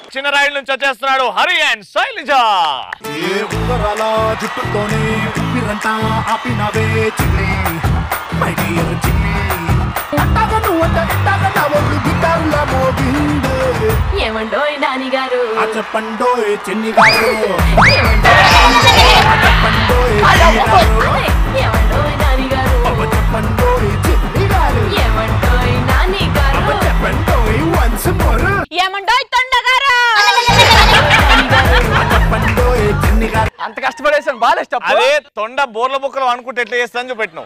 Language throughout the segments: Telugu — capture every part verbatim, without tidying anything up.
చిన్న రాయిల నుంచి వచ్చేస్తున్నాడు హరి అండ్ శైలజ. ఏ ఉంగరాల జుట్టుతోనే ఉప్పిరంట ఆపినవే చిన్ని మై డియర్ చిన్ని అట్టగా నువ్వంట ఇట్టగా నా ఒళ్ళు గిటారులా మోగిందే ఏమండోయ్ నాని గారు చెప్పండోయ్ చిన్ని గారు చెప్పండోయ్ ఏమండోయ్ నాని గారు చెప్పండోయ్ చిన్ని గారు ఏమండోయ్ నాని గారు చెప్పండోయ్ వన్స్ మోర్ ఏమండోయ్ తొండగారు చెప్పండోయ్ చిన్ని గారు. అంత కష్టపడేసాను బాగా ఇష్టం. అదే తొండ బోర్ల బుక్కలు అనుకుంటే ఎట్లా చేస్తాను చూపెట్టినావు.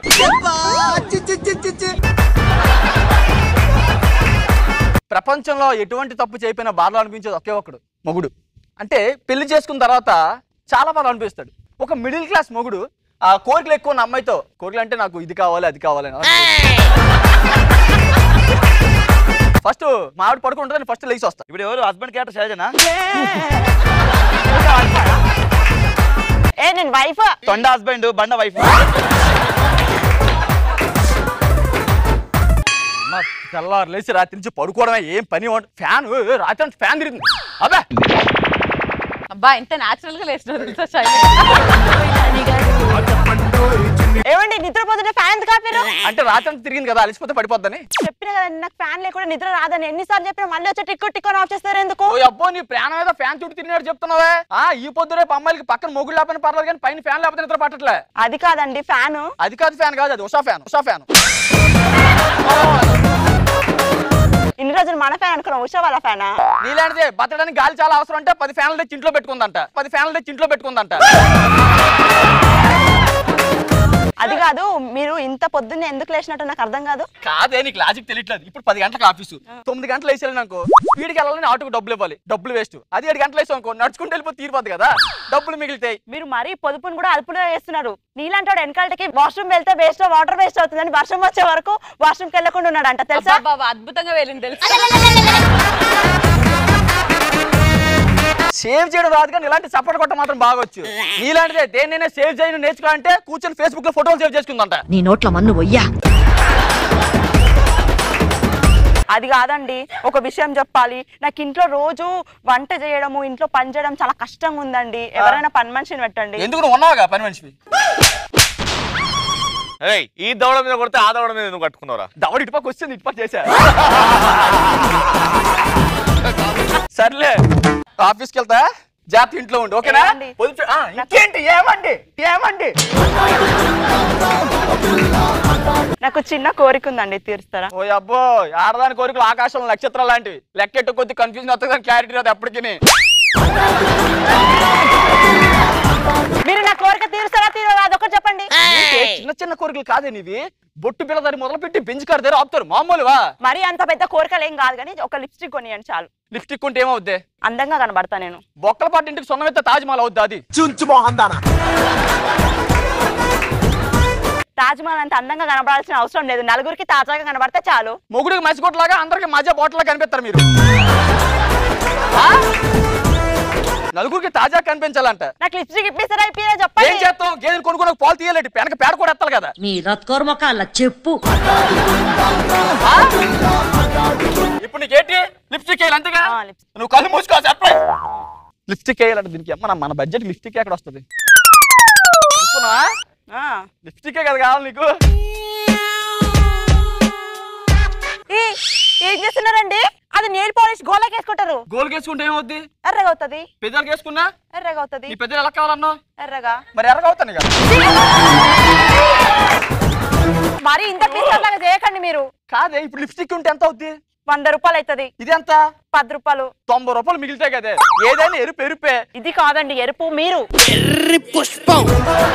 ప్రపంచంలో ఎటువంటి తప్పు చేయకపోయినా బాధలు అనిపించేది ఒకే ఒకడు మొగుడు. అంటే పెళ్లి చేసుకున్న తర్వాత చాలా బాధ అనిపిస్తాడు. ఒక మిడిల్ క్లాస్ మొగుడు ఆ కోరికలు ఎక్కువ ఉన్న అమ్మాయితో కోరికలు అంటే నాకు ఇది కావాలి అది కావాలి ఫస్ట్ మావిడ పడుకుంటుందని ఫస్ట్ లేచి వస్తా. ఇప్పుడు ఎవరు హస్బెండ్ క్యారెక్టర్ శైలజనా? ఏ నేను వైఫ్ తొండ హస్బెండ్ బండ వైఫ్. తెల్లారు లేచి రాత్రి నుంచి పడుకోవడమే ఏం పని. ఫ్యాన్ రాత్రి నుంచి ఫ్యాన్ తిరిగింది. అబ్బా అబ్బా ఎంత నాచురల్ గా లేచినారు. ఏమండి నిద్రపోతుంటే ఫ్యాన్ ఎందుకు ఆపారు? అంటే రాత్రి అంతా తిరిగింది కదా అలిసిపోతే పడిపోద్దని చెప్పిన కదా నాకు ఫ్యాన్ లేకుండా నిద్ర రాదని ఎన్నిసార్లు చెప్పినా మళ్ళీ వచ్చి టిక్కు టిక్కు ఆఫ్ చేస్తారు ఎందుకు? ఓ అబ్బో నీ ప్రాణం ఏదో ఫ్యాన్ చుట్టూ తిరిగినాడు చెప్తున్నావే. ఆ ఈ పొద్దు రేపు అమ్మాయిలకి పక్కన మొగుడు లేకపోయినా పర్లేదు కానీ పైన ఫ్యాన్ లేకపోతే నిద్ర పట్టట్లే. అది కాదండి ఫ్యాన్. అది కాదు ఫ్యాన్ కాదు అది ఉషా ఫ్యాన్. ఉషా ఫ్యాన్ ఇన్ని రోజులు మన ఫ్యాన్ అనుకున్నాం ఉషా వాళ్ళ ఫ్యానా? నీలాంటిదే బతకడానికి గాలి చాలా అవసరం అంటే పది ఫ్యాన్లు తెచ్చి ఇంట్లో పెట్టుకుందంట. పది ఫ్యాన్లు తెచ్చి ఇంట్లో పెట్టుకుందంట. అది కాదు మీరు ఇంత పొద్దున్నే ఎందుకు లేచినట్టు నాకు అర్థం కాదు. కాదే నీకు లాజిక్ తెలియట్లేదు. ఇప్పుడు పది గంటలకు ఆఫీసు తొమ్మిది గంటలు వేసేయాలి నాకు స్పీడ్కి వెళ్ళాలని ఆటోకి డబ్బులు ఇవ్వాలి. డబ్బులు వేస్ట్. అది ఏడు గంటలు వేసాం అనుకో నడుచుకుంటూ వెళ్ళిపోతే తీరిపోద్ది కదా డబ్బులు మిగిలితాయి. మీరు మరీ పొదుపును కూడా అదుపులో వేస్తున్నారు. నీలాంటి వాడు వెనకాలకి వాష్రూమ్ వెళ్తే వేస్ట్ వాటర్ వేస్ట్ అవుతుందని వర్షం వచ్చే వరకు వాష్రూమ్కి వెళ్ళకుండా ఉన్నాడు అంట తెలుసా? అద్భుతంగా వెళ్ళింది తెలుసా? సేవ్ చేయడం రాదు కానీ ఇలాంటి సపోర్ట్ కొట్ట మాత్రం బాగొచ్చు. నీలాంటిదే దేన్నైనా సేవ్ చేయను నేర్చుకోవాలంటే కూర్చొని ఫేస్బుక్ లో ఫోటోలు సేవ్ చేసుకుందంట. నీ నోట్ల మన్ను వయ్యా. అది కాదండి ఒక విషయం చెప్పాలి. నాకు ఇంట్లో రోజు వంట చేయడము ఇంట్లో పని చేయడం చాలా కష్టంగా ఉందండి. ఎవరైనా పని మనిషిని పెట్టండి. ఎందుకు నువ్వు ఉన్నావుగా పని మనిషివి. ఈ దవడ మీద కొడితే ఆ దవడ మీద నువ్వు కట్టుకున్నారా? దవడ ఇటుపక్క వచ్చింది ఇటుపక్క చేశా. సర్లే ఆఫీస్కి వెళ్తా జాగ్రత్త ఇంట్లో ఉండి ఓకేనా? ఇంకేంటి ఏమండి ఏమండి నాకు చిన్న కోరిక ఉందండి తీరుస్తారా? ఓ అబ్బో ఆడదాని కోరికలు ఆకాశంలో నక్షత్రాలు లాంటివి. లెక్కెట్టు కొద్ది కన్ఫ్యూజన్ వస్తుంది కానీ క్లారిటీ రాదు ఎప్పటికీ. మీరు నా కోరిక తీరుస్తారా తీరరా అదొకటి చెప్పండి. చిన్న చిన్న కోరికలు కాదే నీవి. బొట్టు పిల్లదాన్ని మొదలు పెట్టి బెంచ్ కార్ దగ్గర ఆపుతారు మామూలువా. మరి అంత పెద్ద కోరికలు ఏం కాదు కానీ ఒక లిప్స్టిక్ కొనియండి చాలు. లిప్స్టిక్ ఉంటే ఏమవుద్ది? అందంగా కనబడతా నేను. బొక్కల పాటు ఇంటికి సొన్నమైతే తాజ్ మహల్ అవుద్ది. అది చుంచు మోహందానా తాజ్ మహల్ అంత అందంగా కనబడాల్సిన అవసరం లేదు. నలుగురికి తాజాగా కనబడితే చాలు. మొగుడికి మసిగొట్టలాగా అందరికి మజా బాటిల్లా కనిపిస్తారు మీరు. నలుగురికి తాజా కనిపించాలంట. నాకు లిప్స్టిక్ ఇప్పిస్తారా ఇప్పిరా చెప్పండి. ఏం చేస్తాం? గేదెని కొనుక్కున్న పాలు తీయాలంటే పెనక పేడ కూడా ఎత్తాలి కదా. మీ రత్కోర్మకాల చెప్పు. ఇప్పుడు నీకేంటి లిప్స్టిక్ వేయాలి అంతేగా? నువ్వు కళ్ళు మూసుకో చెప్పండి. లిప్స్టిక్ వేయాలంటే దీనికి మన మన బడ్జెట్ లిప్స్టిక్ ఎక్కడ వస్తుంది? లిప్స్టికే కదా కావాలి నీకు. ఏం చేస్తున్నారండి? అది నెయిల్ పాలిష్ గోళ్ళకి వేసుకుంటారు. గోల్కి వేసుకుంటే ఏమవుద్ది? ఎర్రగా అవుతుంది. పెద్దలకు వేసుకున్నా ఎర్రగా అవుతుంది. ఈ పెద్దలు ఎలా కావాలన్నావు? ఎర్రగా. మరి ఎర్రగా అవుతాను కదా. మరి ఇంత పిస్టర్ లాగా చేయకండి మీరు. కాదే ఇప్పుడు లిప్స్టిక్ ఉంటే ఎంత అవుద్ది? వంద రూపాయలు అవుతుంది. ఇది ఎంత? పది రూపాయలు. తొంభై రూపాయలు మిగిలితాయి కదే. ఏదైనా ఎరుపు ఎరుపే. ఇది కాదండి ఎరుపు మీరు. పుష్పం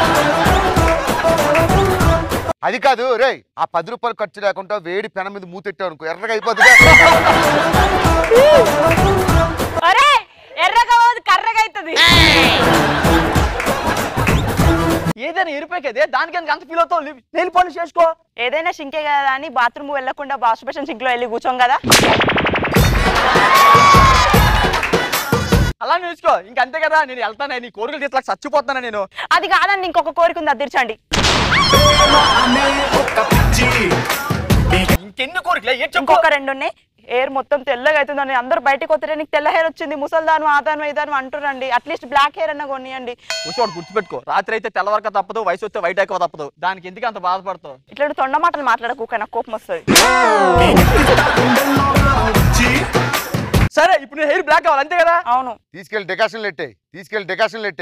అది కాదు రే. ఆ పది రూపాయలు ఖర్చు లేకుండా వేడి పెన మీద మూతెట్టావు అనుకో ఎర్రగా అయిపోతుంది. అరే ఎర్రగా కర్రగా అవుతుంది. ఏదైనా ఎరుపే కదే దానికి అంత ఫీల్ అవుతావు. నెయిల్ పాలిష్ చేసుకో. ఏదైనా సింకే కదా అని బాత్రూమ్ వెళ్లకుండా వాష్ బేసిన్ సింక్ లో వెళ్ళి కూర్చోం కదా. అలా నేర్చుకో ఇంకంతే కదా. నేను వెళ్తానే నీ కోరికలు తీసుకో చచ్చిపోతాను నేను. అది కాదండి ఇంకొక కోరిక ఉంది అది తీర్చండి. ఇంకెన్ని కోరికలే? ఇంకొక రెండు ఉన్నాయి. హెయిర్ మొత్తం తెల్లగా అవుతుందండి. అందరు బయటకు వస్తే నీకు తెల్ల హెయిర్ వచ్చింది, ముసల్దాను ఆదాను ఇదాను అంటురండి. అట్లీస్ట్ బ్లాక్ హెయిర్ అన్న కొనియండి. కూర్చోడు గుర్తుపెట్టుకో, రాత్రి అయితే తెల్లవరక తప్పదు, వయసు వస్తే వైట్ ఎక్కువ తప్పదు. దానికి ఎందుకు అంత బాధపడతావు? ఇట్లా తొండ మాటలు మాట్లాడకు, నాకు కోపం వస్తుంది. సరే ఇప్పుడు హెయిర్ బ్లాక్ కావాలి అంతే కదా? అవును. తీసుకెళ్ళి డెకాషన్ లెట్టే తీసుకెళ్ళి డెకాషన్ లెట్టే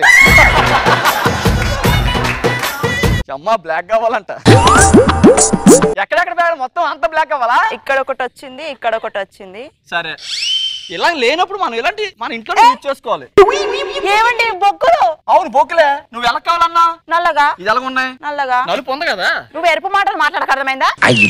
అమ్మా బ్లాక్ కావాలంట. ఎక్కడెక్కడ బ్లాక్ మొత్తం అంత బ్లాక్ కావాలా? ఇక్కడ ఒకటి వచ్చింది, ఇక్కడ ఒకటి వచ్చింది. సరే ఇలా లేనప్పుడు మనం ఇలాంటి మన ఇంట్లో యూజ్ చేసుకోవాలి. ఏమండి బొగ్గులు? అవును బొగ్గులే. నువ్వు ఎలా కావాలన్నా? నల్లగా. ఇది ఎలాగ ఉన్నాయి? నల్లగా. నలుపు ఉంది కదా. నువ్వు ఎరుపు మాటలు మాట్లాడక అర్థమైందా?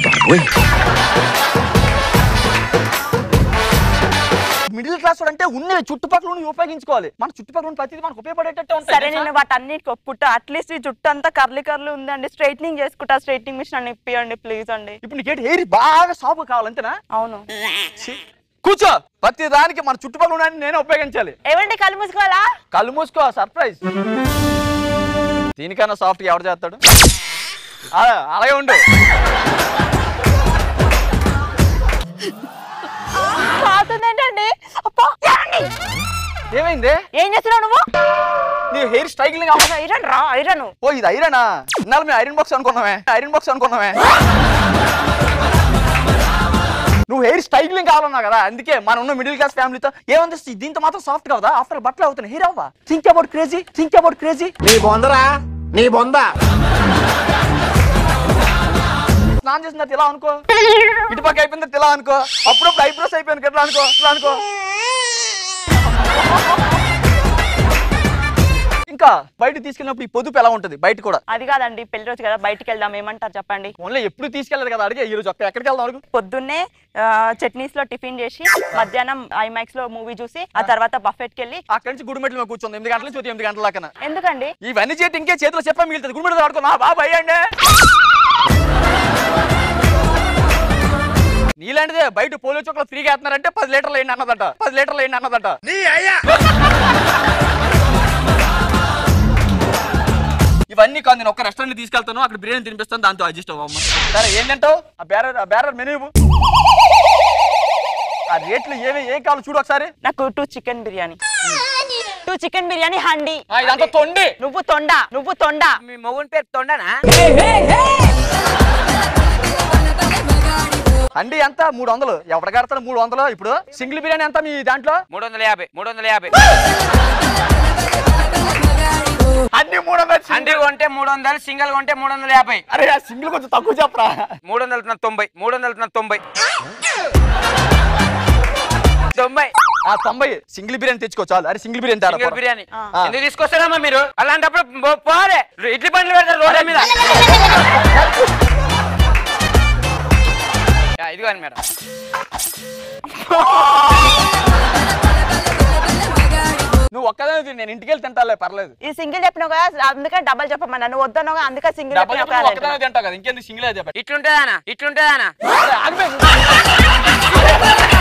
మిడిల్ క్లాస్ అంటే ఉన్నవి చుట్టుపక్కల ఉపయోగించుకోవాలి. మన చుట్టుపక్కల ప్రతిదీ మనకు ఉపయోగపడేటట్టు ఉంటాయి. సరే నేను వాటన్నిటికి ఒప్పుకుంటా. అట్లీస్ట్ ఈ జుట్టు అంతా కర్లీ కర్లీ ఉందండి, స్ట్రైట్నింగ్ చేసుకుంటా. స్ట్రైట్నింగ్ మిషన్ అని ఇప్పియండి ప్లీజ్ అండి. ఇప్పుడు నీకేంటి హెయిర్ బాగా సాపు కావాలంతేనా? అవును. కూర్చో. ప్రతి దానికి మన చుట్టుపక్కల ఉన్న నేనే ఉపయోగించాలి. ఏమండి కళ్ళు మూసుకోవాలా? కళ్ళు మూసుకో. సర్ప్రైజ్. దీనికన్నా సాఫ్ట్ గా ఎవరు చేస్తాడు? అలాగే ఉండు. ఏంటండి? ఏమైంది? ఏం చేస్తున్నావు నువ్వు? నీ హెయిర్ స్టైలింగ్ ఐరన్ రా. ఐరన్. ఓ ఇది ఐరనా? ఇన్నాళ్ళు మేము ఐరన్ బాక్స్ అనుకున్నామే. ఐరన్ బాక్స్ అనుకున్నామే. నువ్వు హెయిర్ స్టైలింగ్ కావాలన్నా కదా, అందుకే మనం ఉన్న మిడిల్ క్లాస్ ఫ్యామిలీతో ఏమంది దీంతో మాత్రం సాఫ్ట్ కావదా? ఆఫ్టర్ బట్టలు అవుతున్నాయి హెయిర్ అవ్వా? Think about crazy. Think about crazy. నీ బొందరా నీ బొంద. స్నానం చేసిన తర్వాత ఇలా అనుకో, ఇటుపక్క అయిపోయిన తర్వాత ఇలా అనుకో, అప్పుడప్పుడు ఐబ్రోస్ అయిపోయింది ఎట్లా అనుకో, ఇట్లా అనుకో. ఇంకా బయట తీసుకెళ్ళినప్పుడు ఈ పొదుపు ఎలా ఉంటది బయట కూడా? అది కాదండి, పెళ్లి రోజు కదా, బయటికి వెళ్దాం. ఏమంటారు చెప్పండి? ఓన్లీ ఎప్పుడు తీసుకెళ్ళదు కదా, అడిగే ఈ రోజు ఎక్కడికి వెళ్దాం అడుగు. పొద్దున్నే చట్నీస్ లో టిఫిన్ చేసి, మధ్యాహ్నం ఐమాక్స్ లో మూవీ చూసి, ఆ తర్వాత బఫెట్ కి వెళ్ళి అక్కడి నుంచి గుడిమెట్ల మీద కూర్చొని ఎనిమిది గంటల నుంచి ఎనిమిది గంటల దాకా. ఎందుకండి ఇవన్నీ చేతి ఇంకే చేతిలో చెప్పా మిగులుతుంది. గుడిమెట్ల ఆడుకో. నా బాబు అయ్యండి నీలాంటిదే బయట పోలియో చుక్కలు ఫ్రీగా వేస్తున్నారంటే పది లీటర్లు వేయండి అన్నదట. పది లీటర్లు వేయండి అన్నదట. ఇవన్నీ కాదు, నేను ఒక రెస్టారెంట్ తీసుకెళ్తాను, అక్కడ బిర్యానీ తినిపిస్తాను, దాంతో అడ్జస్ట్ అవ్వమ్మ. సరే ఏం తింటావు? ఆ బేరర్ ఆ బేరర్ మెనూ. ఆ రేట్లు ఏమి ఏం కావాలి చూడు ఒకసారి. నాకు two chicken biryani. Two chicken biryani handi. ఇదంతా తొండి. నువ్వు తొండ. నువ్వు తొండ. మీ మొగుని పేరు తొండనా? అండి ఎంత? మూడు వందలు. ఎవడ కడతాడు మూడు వందలు? ఇప్పుడు సింగిల్ బిర్యానీ ఎంత మీ దాంట్లో? మూడు వందల యాభై. మూడు వందల యాభై అన్ని మూడు వందలు. అండి కొంటే మూడు వందలు, సింగిల్ కొంటే మూడు వందల యాభై. అరే ఆ సింగిల్ కొంచెం తక్కువ చెప్పరా. మూడు వందల తొంభై. మూడు వందల తొంభై తొంభై ఆ తొంభై. సింగిల్ బిర్యానీ తెచ్చుకో చాలు. అరే సింగిల్ బిర్యానీ తేడా. సింగిల్ బిర్యానీ ఎందుకు తీసుకొస్తారమ్మా మీరు? అలాంటప్పుడు పోరే ఇడ్లీ బండ్లు పెడతారు రోడ్ల మీద. ఇదిగో అని మేడం. నువ్వు ఒక్కదాని నేను ఇంటికి వెళ్ళి తింటాలే పర్లేదు. ఈ సింగిల్ చెప్పినావు కదా, అందుకే డబల్ చెప్పమన్నా. నువ్వు వద్దన్నావు అందుకే సింగిల్ ఒక్కదాని తింటావు కదా, ఇంకెందుకు సింగిల్ అయితే? ఇట్లుంటదానా? ఇట్లుంటదానా? ఆగిపోయి